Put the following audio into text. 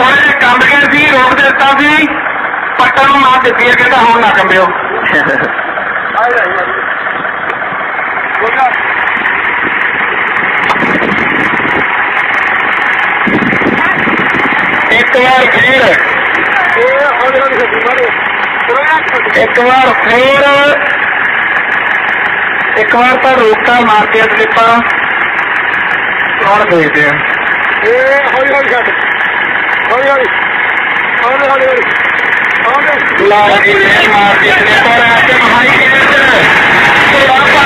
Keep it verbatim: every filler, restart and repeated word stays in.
थोड़े जे कंब गए सी, रोक दिता सी, पट्टन नूं मार दित्ती है, कहता हुण ना कंबिओ। एक बार फिर एक बार फिर एक बार तो रोकता मार दिया स्लिपा, और देखते हैं। हौली हौली छड्ड, हौली हौली हौली हौली हौली ला जी मार दिया स्लिपा, महाई